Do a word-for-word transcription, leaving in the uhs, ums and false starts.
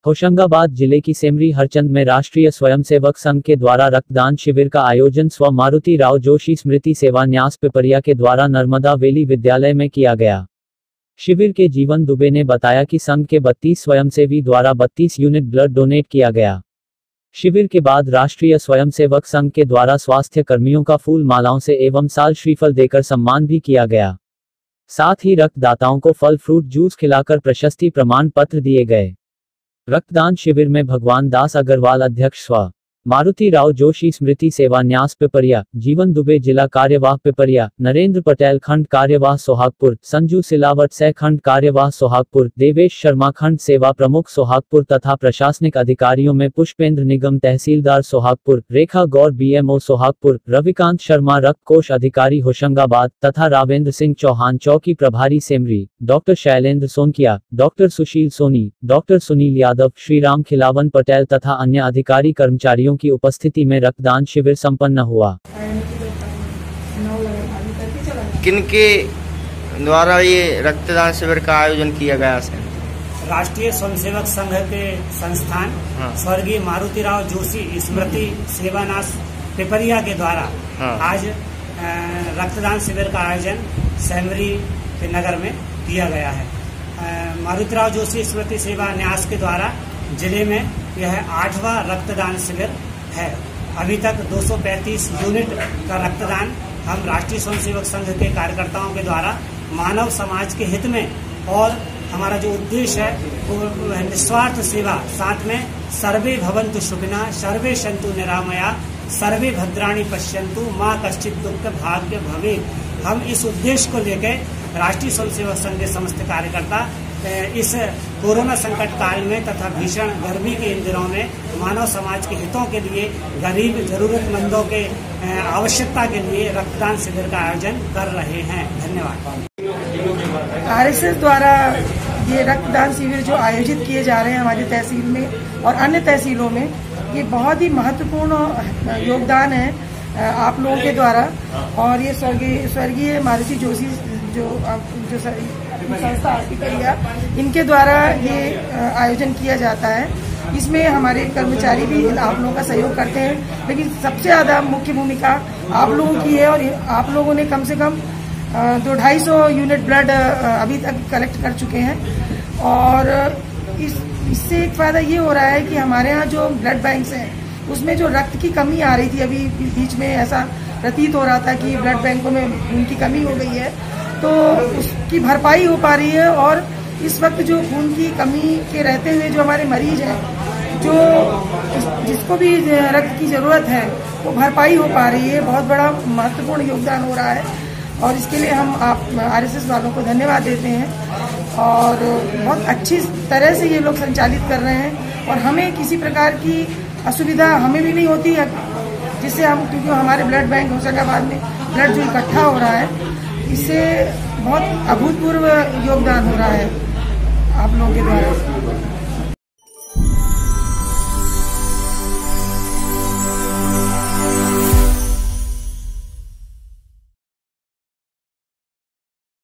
होशंगाबाद जिले की सेमरी हरचंद में राष्ट्रीय स्वयंसेवक संघ के द्वारा रक्तदान शिविर का आयोजन स्व मारुति राव जोशी स्मृति सेवा न्यास पिपरिया के द्वारा नर्मदा वैली विद्यालय में किया गया। शिविर के जीवन दुबे ने बताया कि संघ के बत्तीस स्वयंसेवी द्वारा बत्तीस यूनिट ब्लड डोनेट किया गया। शिविर के बाद राष्ट्रीय स्वयंसेवक संघ के द्वारा स्वास्थ्य कर्मियों का फूल मालाओं से एवं साल श्रीफल देकर सम्मान भी किया गया। साथ ही रक्तदाताओं को फल फ्रूट जूस खिलाकर प्रशस्ति प्रमाण पत्र दिए गए। रक्तदान शिविर में भगवान दास अग्रवाल अध्यक्ष स्व मारुति राव जोशी स्मृति सेवा न्यास पिपरिया, जीवन दुबे जिला कार्यवाह पिपरिया, नरेंद्र पटेल खंड कार्यवाह सोहागपुर, संजू सिलावट सह खंड कार्यवाह सोहागपुर, देवेश शर्मा खंड सेवा प्रमुख सोहागपुर तथा प्रशासनिक अधिकारियों में पुष्पेंद्र निगम तहसीलदार सोहागपुर, रेखा गौर बीएमओ सोहागपुर, रविकांत शर्मा रक्त कोष अधिकारी होशंगाबाद तथा रावेंद्र सिंह चौहान चौकी प्रभारी Semri, doctor Shailendra Sonkiya, doctor Sushil Soni, doctor Sunil Yadav, Shriram Khilawan Patel तथा अन्य अधिकारी कर्मचारियों की उपस्थिति में रक्तदान शिविर संपन्न हुआ। किनके द्वारा ये रक्तदान शिविर का आयोजन किया गया है? राष्ट्रीय स्वयंसेवक संघ के संस्थान हाँ। स्वर्गीय मारुति राव जोशी स्मृति सेवानास पिपरिया के द्वारा हाँ। आज रक्तदान शिविर का आयोजन सेमरी के नगर में किया गया है। मारुति राव जोशी स्मृति सेवा न्यास के द्वारा जिले में यह आठवां रक्तदान शिविर है। अभी तक दो सौ पैंतीस यूनिट का रक्तदान हम राष्ट्रीय स्वयंसेवक संघ के कार्यकर्ताओं के द्वारा मानव समाज के हित में, और हमारा जो उद्देश्य है वो निस्वार्थ सेवा, साथ में सर्वे भवन्तु सुखिनः, सर्वे सन्तु निरामया, सर्वे भद्राणि पश्यन्तु, मां कश्चित् दुःख भाग्य भवेत्। हम इस उद्देश्य को लेकर राष्ट्रीय स्वयंसेवक संघ के समस्त कार्यकर्ता इस कोरोना संकट काल में तथा भीषण गर्मी के इन दिनों में मानव समाज के हितों के लिए, गरीब जरूरतमंदों के आवश्यकता के लिए रक्तदान शिविर का आयोजन कर रहे हैं। धन्यवाद। आरएसएस द्वारा ये रक्तदान शिविर जो आयोजित किए जा रहे हैं हमारी तहसील में और अन्य तहसीलों में, ये बहुत ही महत्वपूर्ण योगदान है आप लोगों के द्वारा। और ये स्वर्गीय स्वर्गीय मारुति जोशी जो जो संस्था पिपरिया, इनके द्वारा ये आयोजन किया जाता है। इसमें हमारे कर्मचारी भी आप लोगों का सहयोग करते हैं, लेकिन सबसे ज़्यादा मुख्य भूमिका आप लोगों की है। और आप लोगों ने कम से कम दो ढाई सौ यूनिट ब्लड अभी तक कलेक्ट कर चुके हैं। और इस इससे एक फ़ायदा ये हो रहा है कि हमारे यहाँ जो ब्लड बैंक्स हैं उसमें जो रक्त की कमी आ रही थी, अभी बीच में ऐसा प्रतीत हो रहा था कि ब्लड बैंकों में खून की कमी हो गई है, तो उसकी भरपाई हो पा रही है। और इस वक्त जो खून की कमी के रहते हुए जो हमारे मरीज हैं, जो जिसको भी रक्त की ज़रूरत है, वो भरपाई हो पा रही है। बहुत बड़ा महत्वपूर्ण योगदान हो रहा है और इसके लिए हम आप आरएसएस वालों को धन्यवाद देते हैं। और बहुत अच्छी तरह से ये लोग संचालित कर रहे हैं और हमें किसी प्रकार की असुविधा हमें भी नहीं होती है, जिससे हम, क्योंकि हमारे ब्लड बैंक होशंगाबाद में ब्लड जो इकट्ठा हो रहा है, इससे बहुत अभूतपूर्व योगदान हो रहा है आप लोगों के द्वारा।